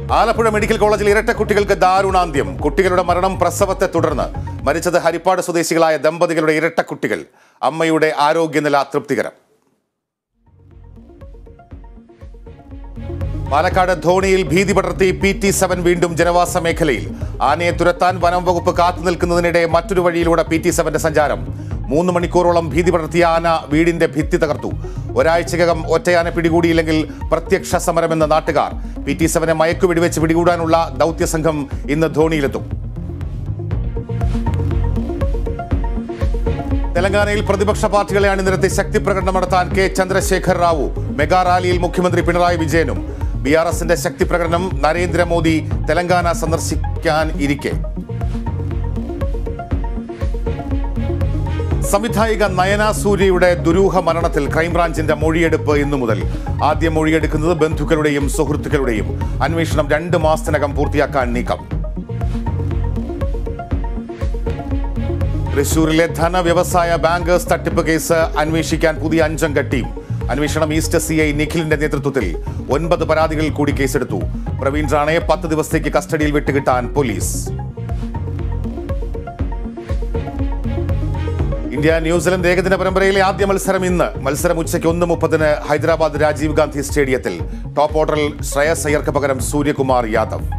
Alappuzha medical കോളേജിൽ ഇരട്ട കുട്ടികൾക്ക് ദാരുണാന്ത്യം. കുട്ടികളുടെ മരണം പ്രസവത്തെ തുടർന്ന്. മരിച്ചത് ഹരിപ്പാട് സ്വദേശികളായ ദമ്പതികളുടെ ഇരട്ട കുട്ടികൾ. അമ്മയുടെ ആരോഗ്യനില തൃപ്തികരം. പാലക്കാട് ധോണിയിൽ ഭീതി പടർത്തി PT-7 വീണ്ടും ജനവാസ മേഖലയിൽ. ആനയെ തുരത്താൻ വനം വകുപ്പ് കാത്തുനിൽക്കുന്നതിനിടെ മറ്റൊരു വഴിയിലൂടെ PT-7 സഞ്ചാരം. 3 മണിക്കൂറോളം ഭീതി പടർത്തിയ ആന വീടിന്റെ ഭിത്തി തകർത്തു. ഒരാഴ്ചക്കകം ഒറ്റയാന പിടികൂടിയില്ലെങ്കിൽ പ്രത്യക്ഷ സമരമെന്ന നാട്ടുകാർ. PT-7 മയക്കുവെടിവെച്ച് പിടികൂടാനുള്ള ദൗത്യസംഘം ഇന്ന് ധോണിയിലെത്തും. തെലങ്കാനയിൽ പ്രതിപക്ഷ പാർട്ടികളെ അണിനിരത്തി ശക്തി പ്രകടനം നടത്താൻ K. ചന്ദ്രശേഖർ റാവു. മെഗാ റാലിയിൽ മുഖ്യമന്ത്രി പിണറായി വിജയനും. BRSന്റെ ശക്തി പ്രകടനം നരേന്ദ്രമോദി തെലങ്കാന സന്ദർശിക്കാൻ ഇരിക്കെ. സംവിധായിക നയന സൂര്യയുടെ ദുരൂഹ മരണത്തിൽ ക്രൈംബ്രാഞ്ചിന്റെ മൊഴിയെടുപ്പ് ഇന്നു മുതൽ. ആദ്യം മൊഴിയെടുക്കുന്നത് ബന്ധുക്കളുടെയും സുഹൃത്തുക്കളുടെയും. അന്വേഷണം 2 മാസത്തിനകം പൂർത്തിയാക്കാൻ നീക്കം. തൃശൂരിലെ ധനവ്യവസായ ബാങ്കേഴ്സ് തട്ടിപ്പ് കേസ് അന്വേഷിക്കാൻ പുതിയ 5-അംഗ ടീം. അന്വേഷണം ഈസ്റ്റ് CI നിഖിലിന്റെ നേതൃത്വത്തിൽ. 9 പരാതികളിൽ കൂടി കേസെടുത്തു. പ്രവീൺ റാണയെ 10 ദിവസത്തേക്ക് കസ്റ്റഡിയിൽ വിട്ടുകിട്ടാൻ പോലീസ്. ഇന്ത്യ ന്യൂസിലൻഡ് ഏകദിന പരമ്പരയിലെ ആദ്യ മത്സരം ഇന്ന്. മത്സരം ഉച്ചയ്ക്ക് 1:30 ഹൈദരാബാദ് രാജീവ് ഗാന്ധി സ്റ്റേഡിയത്തിൽ. ടോപ്പ് ഓർഡറിൽ ശ്രേയസ് അയ്യർക്ക് പകരം സൂര്യകുമാർ യാദവ്.